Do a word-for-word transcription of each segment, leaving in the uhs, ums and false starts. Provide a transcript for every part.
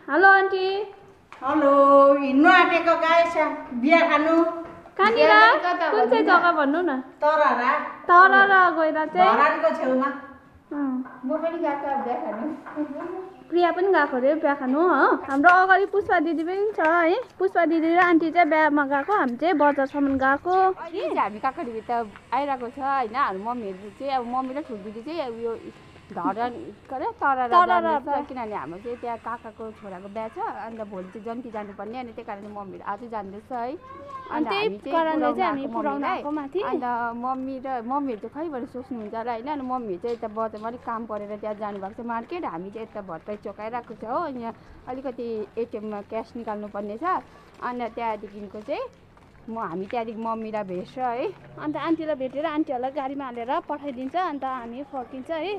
Hello aunty. Hello, हिँड्नु आँटेको guys बिहा खानु। कहाँनिर? कुन चाहिँ जग्गा भन्नु न? तररा। तररा गएर चाहिँ धरानको छेउमा। म पनि गएको बिहा खानु। प्रिया पनि गएको अरे बिहा खानु हो। हाम्रो अगाडि पुष्पा दिदी पनि छ है। पुष्पा दिदी र आन्टी चाहिँ बिहामा गएको, हामी चाहिँ बजारसम्म गएको। हामी काकाहरू त आइरहेको छ होइन। हाम्रो मम्मीहरू चाहिँ अब मम्मी र ठुलो दिदी चाहिँ अब यो धरान करे तररा जान्छ किनभने हाम्रो चाहिँ त्यहाँ काकाको छोराको बिहा छ। अन्त भोलि चाहिँ जन्ती जानुपर्ने अनि त्यही कारणले मम्मीहरू आज जाँदैछ है। अन्त हामी चाहिँ पुऱ्याउन आएको माथि। अन्त मम्मी र मम्मीहरू चाहिँ खैबाट सोच्नुहुन्छ होला होइन। अनि मम्मीहरू चाहिँ यता बजारमा अलिक काम परेर त्यहाँ जानुभएको छ मार्केट। हामी चाहिँ यता भर्खरै चोकाइरहेको छ हो। यहाँ अलिकति एटिएममा क्यास निकाल्नु पर्ने छ। अन्त त्यहाँदेखिको चाहिँ म हामी त्यहाँदेखि मम्मीलाई भेट्छ है। अन्त आन्टीलाई भेटेर आन्टीहरूलाई गाडीमा हालेर पठाइदिन्छ। अन्त हामी फर्किन्छ है।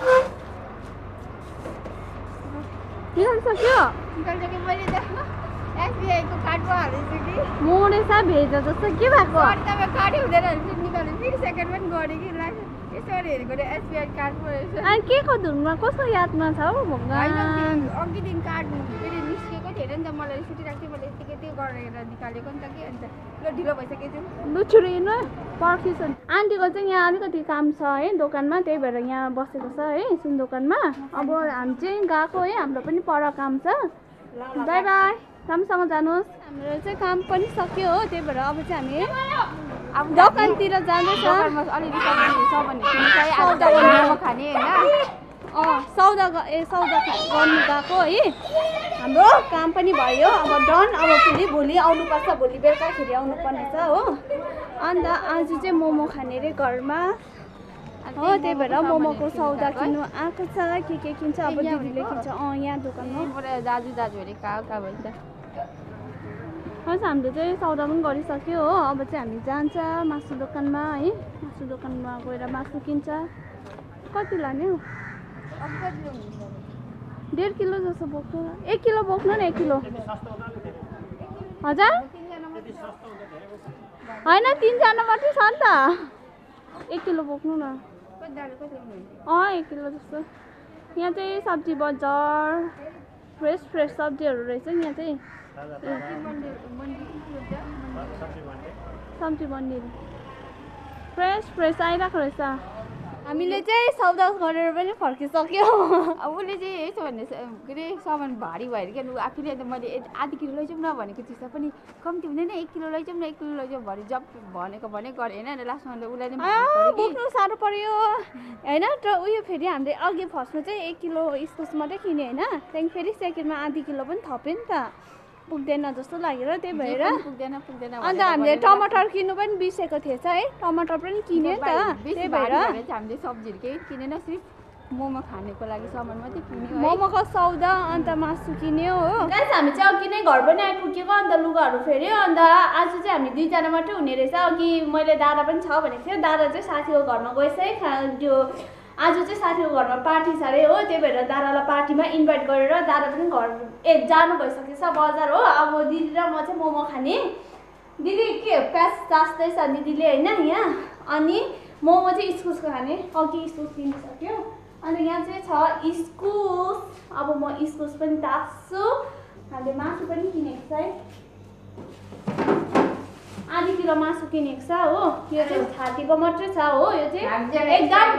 निकालिसक्यो? निकालिसक्यो। मैले त एसबिआईको कार्डमा हालेछु कि मोडेछ भेज जस्तो के भएको? तपाईँ कार्डै हुँदैन फेरि निकाल्नु फेरि सेकेन्ड पनि गरेँ कि लाग्यो यसो हेरेको एसबिआई कार्ड पो रहेछ। अनि के को धुनमा कसको यादमा छ हौ भगवान्? अघि दिन कार्ड फेरि निस्केको थिएन नि त मलाई सुटिरहेको थियो। मैले यतिकै त्यो गरेर निकालेको नि त कि अन्त ल ढिलो भइसकेको थियो। लु छुरिनु पर्खिसन। आन्टीको चाहिँ यहाँ अलिकति काम छ है दोकानमा, त्यही भएर यहाँ बसेको छ है सुन दोकानमा। अब हामी चाहिँ गएको है, हाम्रो पनि पर काम छ। बाई बाई, राम्रोसँग जानुहोस्। हाम्रो चाहिँ काम पनि सक्यो हो, त्यही भएर अब चाहिँ हामी अब दोकानतिर जाँदैछ। अलिकति सामान खाने होइन। अँ सौदा ए सौदा गर्नु गएको है। हाम्रो काम पनि भयो अब डन। अब फेरि भोलि आउनुपर्छ, भोलि बेलुकाखेरि आउनुपर्ने छ हो। अन्त आज चाहिँ मोमो खाने अरे घरमा हो, त्यही भएर मोमोको सौदा किन्नु आएको छ। के के किन्छ अब दिदीले किन्छ। अँ यहाँ दोकानमा दाजु दाजुहरू कहाँ कहाँ भन्छ। हजुर हाम्रो चाहिँ सौदा पनि गरिसक्यो हो। अब चाहिँ हामी जान्छ मासु दोकानमा है। मासु दोकानमा गएर मासु किन्छ। कति लाने हौ? डेढ किलो जस्तो बोक्नु। एक किलो बोक्नु न। एक किलो हजुर होइन, तिनजना मात्रै छ नि त। एक किलो बोक्नु न। अँ एक किलो जस्तो। यहाँ चाहिँ सब्जी बजार फ्रेस फ्रेस सब्जीहरू रहेछ नि यहाँ चाहिँ। सब्जी मन्दिर फ्रेस फ्रेस आइरहेको रहेछ। हामीले चाहिँ सौदा गरेर पनि फर्किसक्यो। अब उसले चाहिँ यस्तो भन्ने के अरे सामान भारी भएर क्या आफूले अन्त मैले आधी किलो लैजाउँ न भनेको चिज पनि कम्ती हुँदैन। एक किलो लैजाउँ न एक किलो लैजाउँ भरे जब भनेको भने गरेँ होइन। लास्टमा अन्त उसलाई बोक्नु साह्रो पऱ्यो होइन। तर उयो फेरि हामीले अघि फर्स्टमा चाहिँ एक किलो इस्कुस मात्रै किन्यो होइन। त्यहाँदेखि फेरि सेकेन्डमा आधी किलो पनि थप्यो नि त, पुग्दैन जस्तो लागेर त्यही भएर पुग्दैन पुग्दैन। अन्त हामीले टमाटर किन्नु पनि बिर्सेको थिएछ है। टमाटर पनि किन्यो नि त, त्यही भएर हामीले सब्जीहरू केही किनेन, सिर्फ मोमो खानेको लागि सामान मात्रै किन्यो। मोमोको सौदा अन्त मासु किन्यो हो। गाइस हामी चाहिँ अघि नै घर पनि आइपुगेको। अन्त लुगाहरू फेऱ्यो। अन्त आज चाहिँ हामी दुईजना मात्रै हुने रहेछ। अघि मैले दादा पनि छ भनेको थियो। दादा चाहिँ साथीको घरमा गएछ है। त्यो आज चाहिँ साथीको घरमा पार्टी छ अरे हो, त्यही भएर दादालाई पार्टीमा इन्भाइट गरेर दादा पनि घर ए जानु भइसकेछ बजार हो। अब दिदी र म चाहिँ मोमो खाने। दिदी के प्याज चास्दैछ दिदीले होइन यहाँ। अनि मोमो चाहिँ इस्कुसको खाने। अघि इस्कुस किनिसक्यो। अनि यहाँ चाहिँ छ इस्कुस। अब म इस्कुस पनि तास्छु। हामीले मासु पनि किनेको छ है। आधी किलो मासु किनेको छ हो। यो चाहिँ छातीको मात्रै छ हो। यो चाहिँ एकदम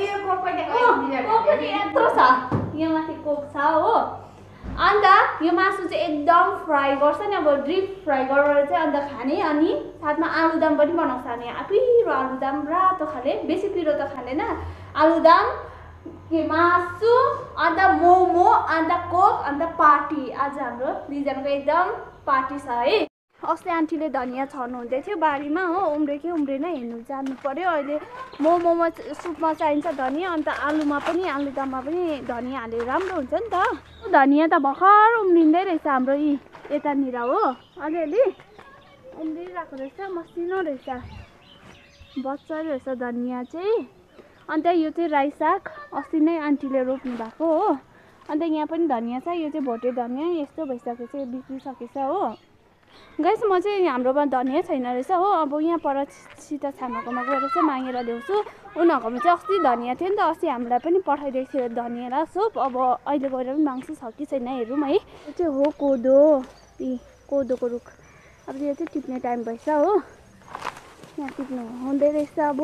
यत्रो छ। यहाँ माथि कोक छ हो। अन्त यो मासु चाहिँ एकदम फ्राई गर्छ नि, अब ड्रिप फ्राई गरेर चाहिँ अन्त खाने। अनि साथमा आलुदम पनि बनाउँछ। अनि पिरो आलुदम रातो खाले, बेसी पिरो त खाँदैन। आलुदम के मासु अन्त मोमो अन्त कोक अन्त पार्टी। आज हाम्रो दुईजनाको एकदम पार्टी छ है। अस्ति आन्टीले धनियाँ छर्नु हुँदै थियो बारीमा हो। उम्रे कि उम्रेन हेर्नु जानु पर्यो। अहिले मोमोमा सुपमा चाहिन्छ धनियाँ। अन्त आलुमा पनि आलुदममा पनि धनियाँ हालेर राम्रो हुन्छ नि त। धनियाँ त भर्खर उम्रिँदै रहेछ हाम्रो यी यतानिर हो। अलिअलि उम्रिरहेको रहेछ, मसिनो रहेछ, बच्चा रहेछ धनियाँ चाहिँ। अन्त यो चाहिँ राई साग अस्ति नै आन्टीले रोप्नु भएको हो। अन्त यहाँ पनि धनियाँ छ। यो चाहिँ भोटे धनियाँ यस्तो भइसकेको छ, बिग्रिसकेछ हो। गाइस म चाहिँ हाम्रोमा धनिया छैन रहेछ हो अब यहाँ पर सीता छामाकोमा गएर चाहिँ मागेर ल्याउँछु उनीहरूकोमा चाहिँ अस्ति धनिया थियो नि त अस्ति हामीलाई पनि पठाइदिएको थियो धनिया र सुप अब अहिले गएर पनि माग्छु छ कि छैन हेरौँ है यो चाहिँ हो कोदो यी कोदोको रुख अब यो चाहिँ टिप्ने टाइम भएछ हो यहाँ टिप्नु हुँदै रहेछ अब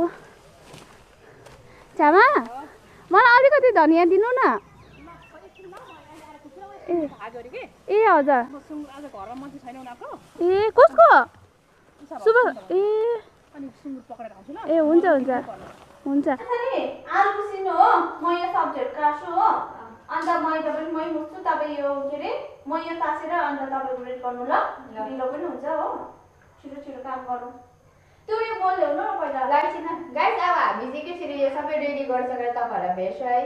छामा मलाई अलिकति धनिया दिनु न ए ए हजुर ए कसको सुब ए ए हुन्छ हुन्छ हुन्छ आलु उसिन्नु हो म यो सब्जीहरू काट्छु हो अन्त मैदा पनि मै मुस्छु तपाईँ यो के अरे म यो तासेर अन्त तपाईँ ग्रेड गर्नु ल ढिलो पनि हुन्छ हो छिटो छिटो काम गरौँ त्यो यो बोल ल्याउनु न पहिला लाइसिन गाइस अब हामी चाहिँ कसरी यो सबै रेडी गरिसकेर तपाईँहरूलाई भेट्छु है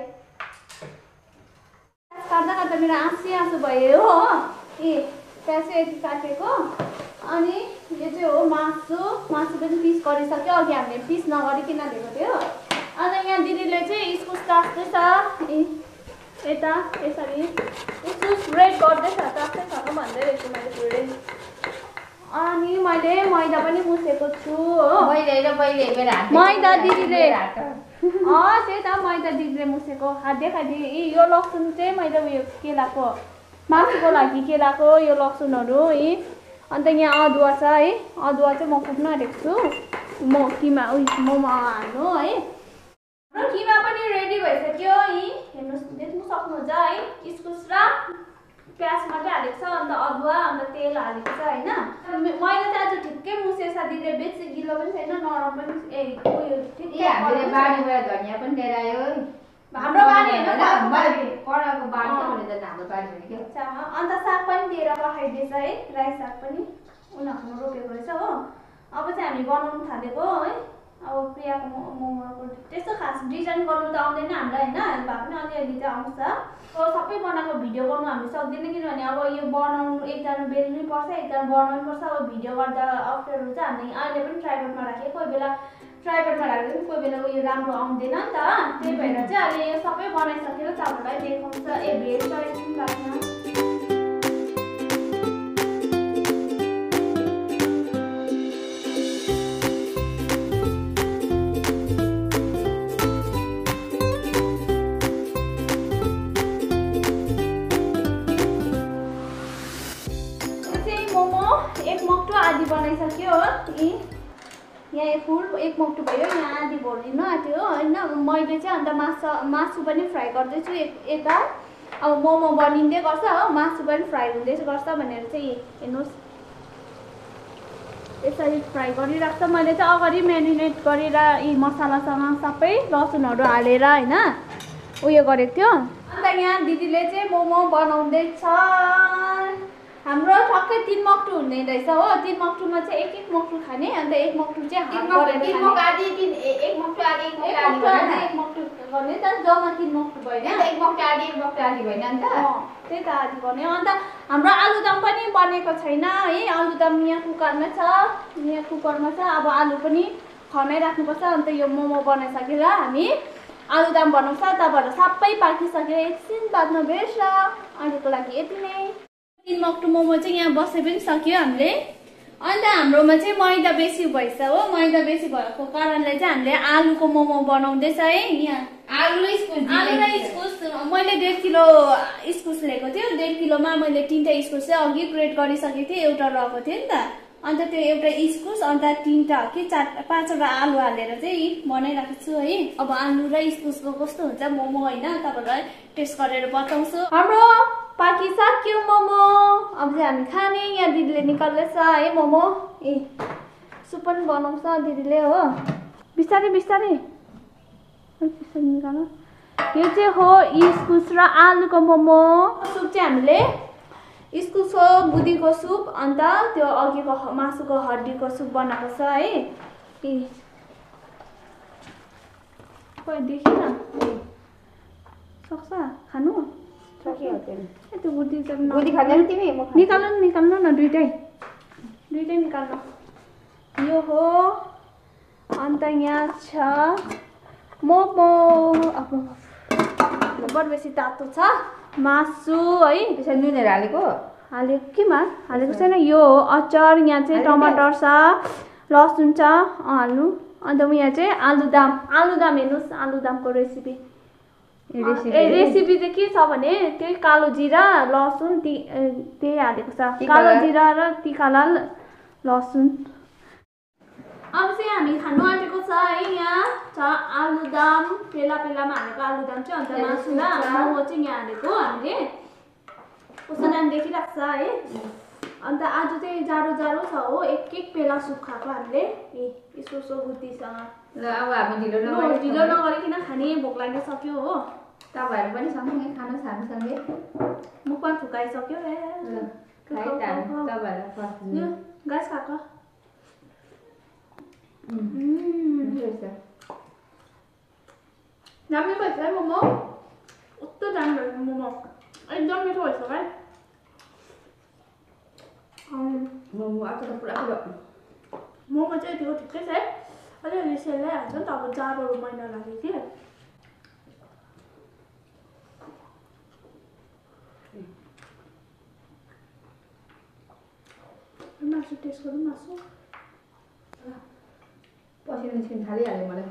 काट्दा काट्दा मेरो आँसु आँसु भयो हो ए प्याज चाहिँ यति काटेको अनि यो चाहिँ हो मासु मासु पनि पिस गरिसक्यो अघि हामीले पिस नगरिकन दिएको थियो अन्त यहाँ दिदीले चाहिँ इस्कुस तास्दैछ ए यता यसरी इस्कुस ब्रेड गर्दैछ तास्दै छ भन्दै रहेछु मैले पुरै अनि मैले मैदा पनि मुसेको छु हो मैले र मैले मेरो हात मैदा दिदीले अँ त्यही त मैदा दिदीले मुसेको हात देखाइदिए ए यो लसुन चाहिँ मैले उयो केलाको मासुको लागि केलाको यो लसुनहरू है अन्त यहाँ अदुवा छ है अदुवा चाहिँ म कुट्न आँटेको छु म किमा उयो मोमो हाल्नु है र किमा पनि रेडी भइसक्यो है हेर्नुहोस् देख्नु सक्नुहुन्छ है इस्कुस र प्याज मात्रै हालेको छ अन्त अदुवा अन्त तेल हालेको छ होइन मैले चाहिँ आज ठिक्कै मुसेछ दिदीले बेसी गिलो पनि छैन नरम पनि ए उयो ठिकै हामीले बारीबाट धनिया पनि लिएर आयो हाम्रो बारी होइन पढाको बारी त भने त हाम्रो बारी भने के अन्त साग पनि दिएर पठाइदिएछ है राई साग पनि उनीहरूकोमा रोपेको रहेछ हो अब चाहिँ हामी बनाउनु थालेको है अब प्रियाको मोमोको त्यस्तो खास डिजाइन गर्नु त आउँदैन हामीलाई होइन भए पनि अलिअलि चाहिँ आउँछ सबै बनाएको भिडियो गर्नु हामी सक्दैन किनभने अब यो बनाउनु एकजना बेल्नै पर्छ एकजना बनाउनु पर्छ अब भिडियो गर्दा अप्ठ्यारो चाहिँ हामी अहिले पनि ट्राइपडमा राखेँ कोही बेला ट्राइपडमा राख्दा पनि कोही बेला उयो राम्रो आउँदैन नि त त्यही भएर चाहिँ अहिले यो सबै बनाइसकेर तपाईँलाई देखाउँछ ए भेज एकछिन राख्न एक मक्टु आधी बनाइसक्यो हो यहाँ फुल एक मक्टु भयो यहाँ आधी भरिदिनु आँट्यो होइन मैले चाहिँ अन्त मासु मासु पनि फ्राई गर्दैछु एक यता अब मोमो बनिँदै गर्छ हो मासु पनि फ्राई हुँदै गर्छ भनेर चाहिँ हेर्नुहोस् यसरी फ्राई गरिराख्छ मैले चाहिँ अगाडि मेरिनेट गरेर यी मसलासँग सबै लसुनहरू हालेर होइन उयो गरेको थियो अन्त यहाँ दिदीले चाहिँ मोमो बनाउँदैछ हाम्रो ठक्कै तीन मक्टु हुने रहेछ हो तीन मक्टुमा चाहिँ एक एक मक्टु खाने अन्त एक मक्टु चाहिँ हाफ गरेर तीन मक्टु आधी तीन एक मक्टु आधी एक मक्टु आधी एक मक्टु गर्ने त जम्मा तीन मक्टु भएन एक मक्टु आधी एक मक्टु आधी भएन नि त त्यही त आधी गर्ने अन्त हाम्रो आलुदम पनि बनेको छैन है आलुदम यहाँ कुकरमा छ यहाँ कुकरमा छ अब आलु पनि खनाइ राख्नुपर्छ अन्त यो मोमो बनाइसकेर हामी आलुदम बनाउँछ तपाईँहरू सबै पाकिसक्यो एकछिन बादमा भेट्छ अहिलेको लागि यति नै तीन मक्टु मोमो चाहिँ यहाँ बसे पनि सक्यो हामीले अन्त हाम्रोमा चाहिँ मैदा बेसी भएछ हो मैदा बेसी भएको कारणले चाहिँ हामीले आलुको मोमो बनाउँदैछ है यहाँ आलु र इस्कुस आलु र इस्कुस मैले डेढ किलो इस्कुस लिएको थियो डेढ किलोमा मैले तिनवटा इस्कुस चाहिँ अघि ग्रेड गरिसकेको थिएँ एउटा रहेको थियो नि त अन्त त्यो एउटा इस्कुस अन्त तिनवटा कि चार पाँचवटा आलु हालेर चाहिँ बनाइरहेको छु है अब आलु र इस्कुसको कस्तो हुन्छ मोमो होइन तपाईँहरूलाई टेस्ट गरेर बताउँछु हाम्रो पाकिसक्यो मोमो अब चाहिँ हामी खाने यहाँ दिदीले निकाल्दैछ है मोमो ए सुप पनि बनाउँछ दिदीले हो बिस्तारै बिस्तारै बिस्तारै निकाल यो चाहिँ हो इस्कुस र आलुको मोमो सुप चाहिँ हामीले इस्कुसको बुदीको सुप अन्त त्यो अघिको मासुको हड्डीको सुप बनाएको छ है ए खोइ देखिन सक्छ खानु त्यो बुदी निकाल्नु निकाल्नु न दुइटै दुइटै निकाल्नु यो हो अन्त यहाँ छ मोमो बड बेसी तातो छ मासु है त्यसरी नुनहरू हालेको हालेको केमा हालेको छैन यो हो अचार यहाँ चाहिँ टमाटर छ लसुन छ हाल्नु अन्त यहाँ चाहिँ आलुदम आलुदम हेर्नुहोस् आलुदमको रेसिपी ए रेसिपी चाहिँ के छ भने त्यही कालो जिरा लसुन त्यही हालेको छ कालो जिरा र तिखालाल लसुन अब चाहिँ हामी खानु आँटेको छ है यहाँ छ आलुदम पेला पेलामा हालेको आलुदम चाहिँ अन्त मासु र मोमो चाहिँ यहाँ हालेको हामीले कस्तो नाम देखिरहेको छ है अन्त आज चाहिँ जाडो जाडो छ हो एक एक पेला सुप खाएको हामीले ए यसो यसो बुद्धिसँग ल अब हामी ढिलो नगरी ढिलो नगरिकन खाने भोक लागिसक्यो हो तपाईँहरू पनि सँगसँगै खानु हामीसँगै मुखमा थुकाइसक्यो ए तपाईँहरू गाइस खाएको दामी भएछ है मोमो कस्तो दामी भएछ मोमो एकदम मिठो भएछ भाइ मोमो आएको त पुरा पुरा मोमो चाहिँ यतिको ठिकै छ है अलिअलि सेलाइहाल्छ नि त अब जाडो महिना लाग्यो कि मासु टेस्ट गरौँ मासु पसिना निस्किन थालिहाल्यो मलाई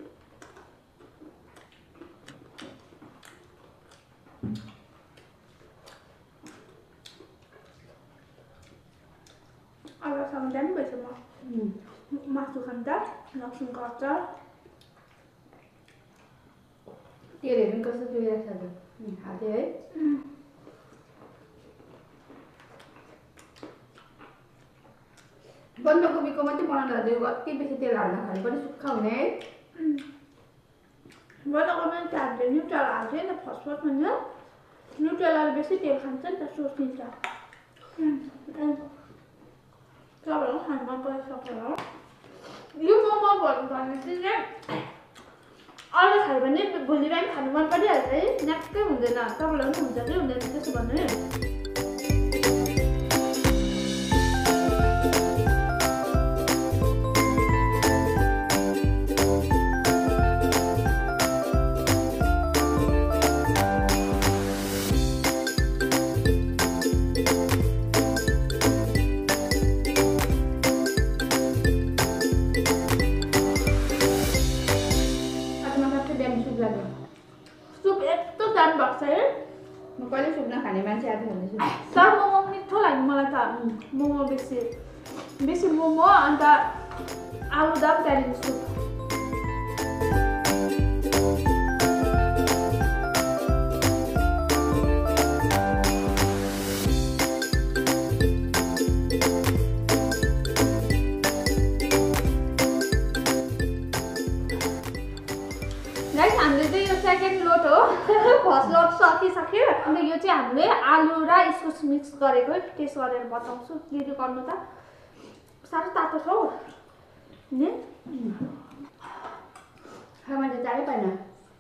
आलुसँग दामी भएछ म मासु खाँदा लसुनको अचार तेलहरू पनि कस्तो चुहिरहेको छ हाल्थ्यो है बन्दकोपीको मात्रै बनाउनु लाग्यो कति बेसी तेल हाल्दाखेरि पनि सुक्खा हुने है बन्दकोपी चाहिँ हामीले न्युट्रल हाल्छ नि त फर्स्ट फर्स्टमा नि न्युट्रलले बेसी तेल खान्छ नि त सोचिन्छ तपाईँहरू खानु मन परिसक्यो हो यो मोमो भने चाहिँ अरू खायो भने भोलि बिहान खानु मन परिहाल्छ है न्याक्कै हुँदैन तपाईँलाई पनि हुन्छ कि हुँदैन त्यसो भन्नु है खाने मान्छे आएको भन्दैछु तर मोमो मिठो लाग्यो मलाई त मोमो बेसी बेसी मोमो अन्त आलुदम त्यहाँदेखि सुप हामीले चाहिँ यो सेकेन्ड लोड हो फर्स्ट लोड सकिसक्यो अन्त यो चाहिँ हामीले आलु र इस्कुस मिक्स गरेको टेस्ट गरेर बताउँछु के के गर्नु त साह्रो तातो छ हौ नि खाना त चालै पाएन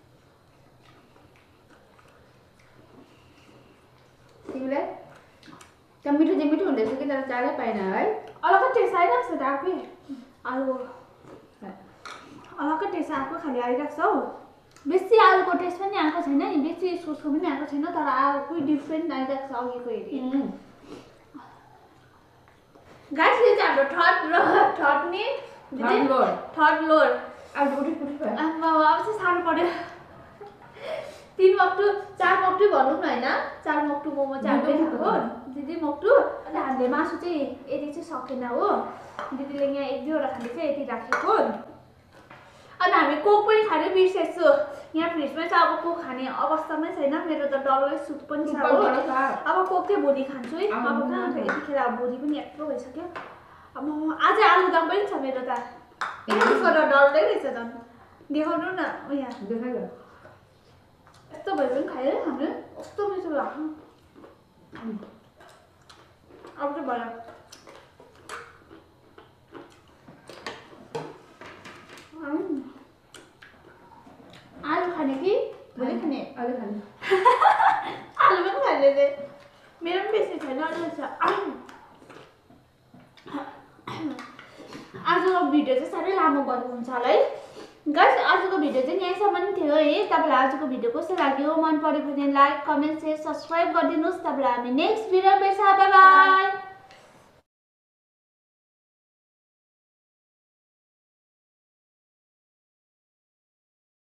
तिमीलाई त मिठो चाहिँ मिठो हुँदैछ कि तर चालै पाएन है अलग्गै टेस्ट आइरहेको छ त आफै आलु अलग्गै टेस्ट आएको खालि आइरहेको छ हौ बेसी आलुको टेस्ट पनि आएको छैन नि बेसी इस्कुसको पनि आएको छैन तर आलुकै डिफ्रेन्ट आइरहेको छ अघिको हेरी गाइसले चाहिँ हाम्रो थर्ड र थर्ड नि थर्ड लोड थर्ड लोड अब गुटी गुटी भयो अब अब चाहिँ साह्रो पर्यो तीन मक्टु चार मक्टु भनौँ न होइन चार मक्टु मोमो चाहिँ हामीले खाएको दिदी मक्टु अन्त हामीले मासु चाहिँ यति चाहिँ सकेन हो दिदीले यहाँ एक दुईवटा खाले चाहिँ यति राखेको अन्त हामी कोक पनि खाने बिर्सेछु यहाँ फ्रिजमै छ अब कोक खाने अवस्थामै छैन मेरो त डल्लै सुप पनि छ हो अब कोक चाहिँ भोलि खान्छु है अब कहाँ यतिखेर अब भोलि पनि यत्रो भइसक्यो अब आज आलुदम पनि छ मेरो त यसको त डल्लै रहेछ झन् देखाउनु न यहाँ देखायो यस्तो भए पनि खायो हाम्रो कस्तो मिठो लाग्छ अब चाहिँ भयो आलु खाने कि भोलि खाने आलु खाने आलु पनि खाने चाहिँ मेरो पनि बेसी छैन अझै छ आजको भिडियो चाहिँ साह्रै लामो गर्नु हुन्छ होला है गाइस आजको भिडियो चाहिँ यहीँसम्म नै थियो है। तपाईँलाई आजको भिडियो कस्तो लाग्यो, मन पर्यो भने लाइक कमेन्ट सेयर सब्सक्राइब गरिदिनुहोस्। तपाईँलाई हामी नेक्स्ट भिडियो भेट्छौँ। Bye by.